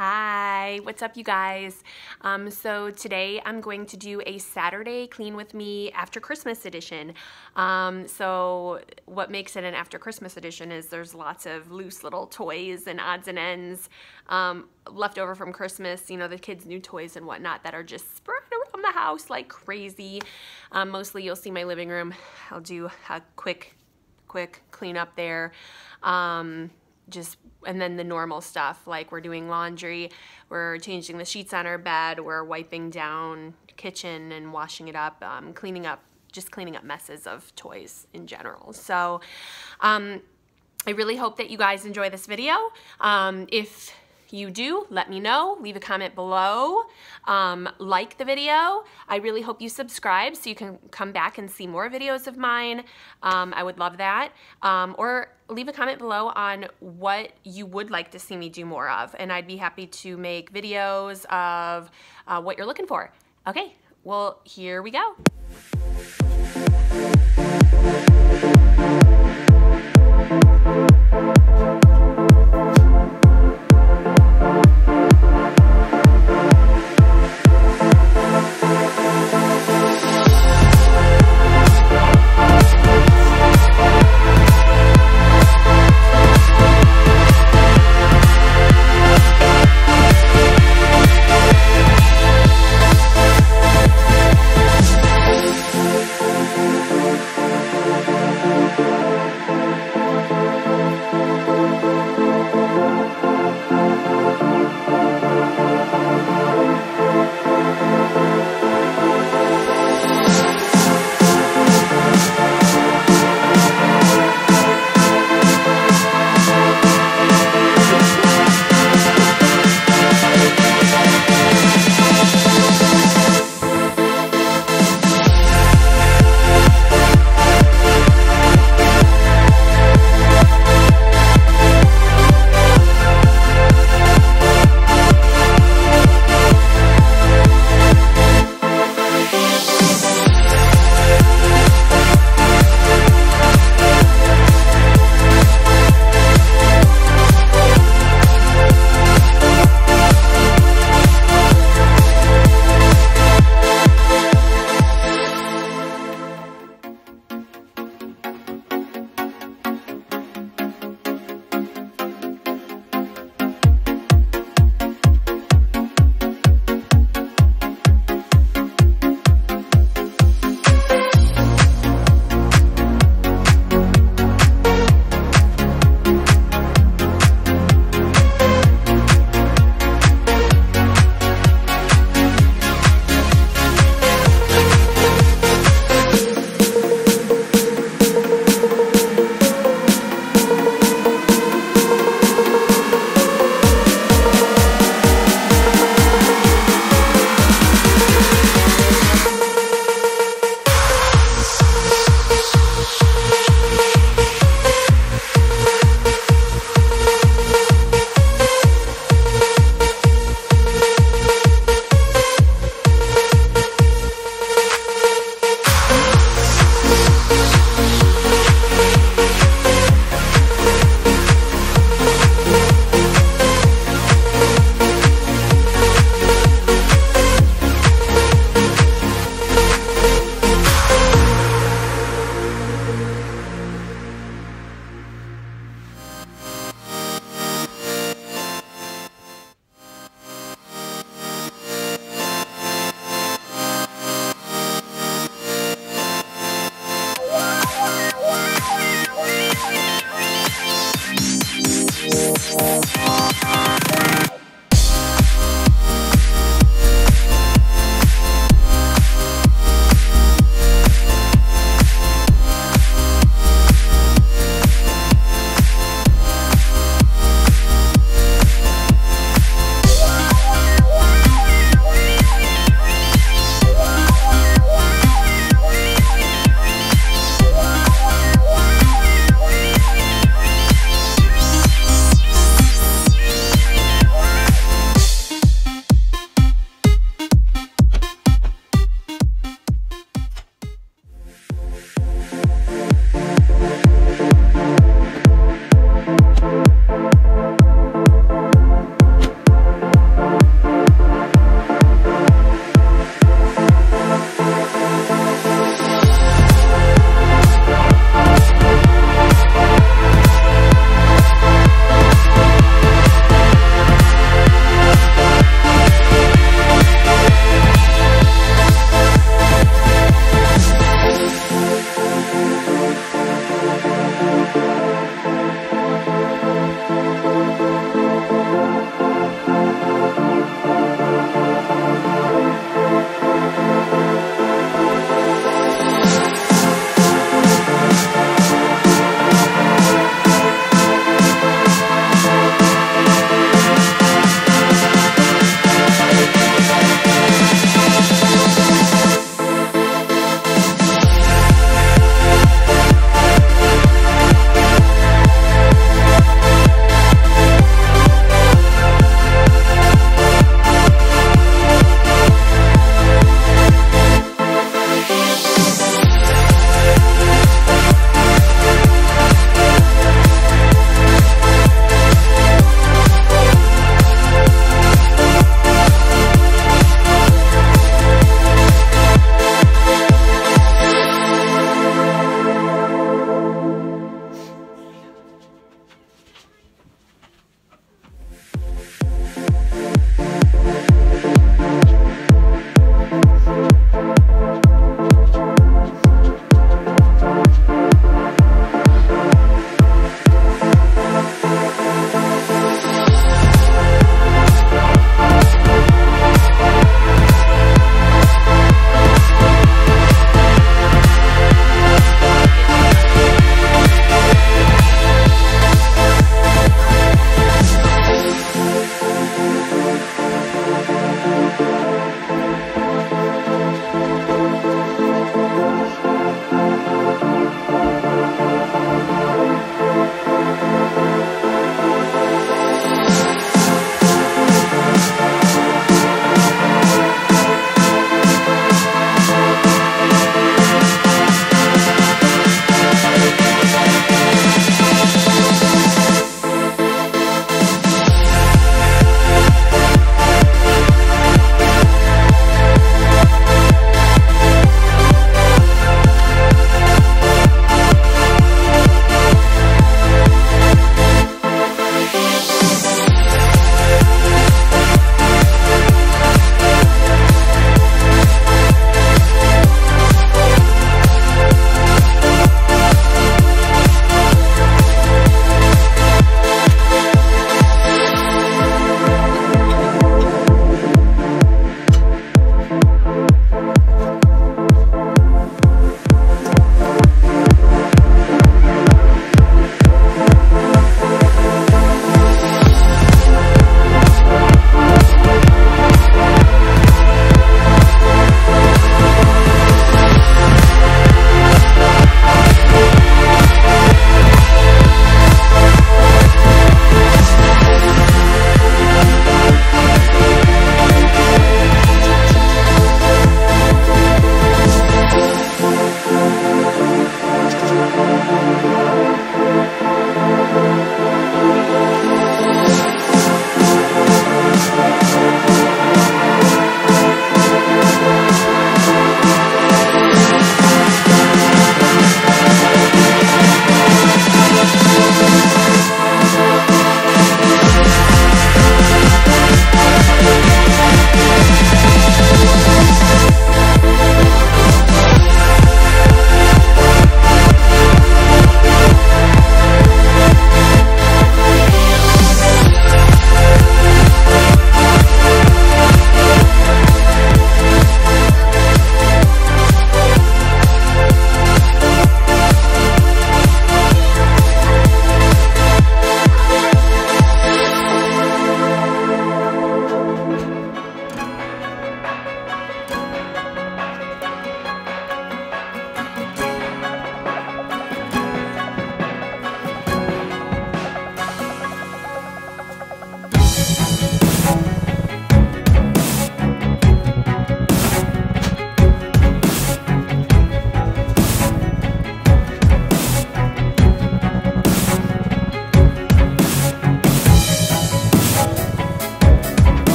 Hi, what's up you guys? So today I'm going to do a Saturday Clean With Me After Christmas edition. So what makes it an After Christmas edition is there's lots of loose little toys and odds and ends left over from Christmas, you know, the kids' new toys and whatnot that are just spread around the house like crazy. Mostly you'll see my living room. I'll do a quick clean up there. And then the normal stuff, like we're doing laundry, we're changing the sheets on our bed, we're wiping down kitchen and washing it up, cleaning up messes of toys in general. So I really hope that you guys enjoy this video. If you do, let me know. Leave a comment below. Like the video. I really hope you subscribe so you can come back and see more videos of mine. I would love that. Or leave a comment below on what you would like to see me do more of, and I'd be happy to make videos of what you're looking for. Okay, well, here we go.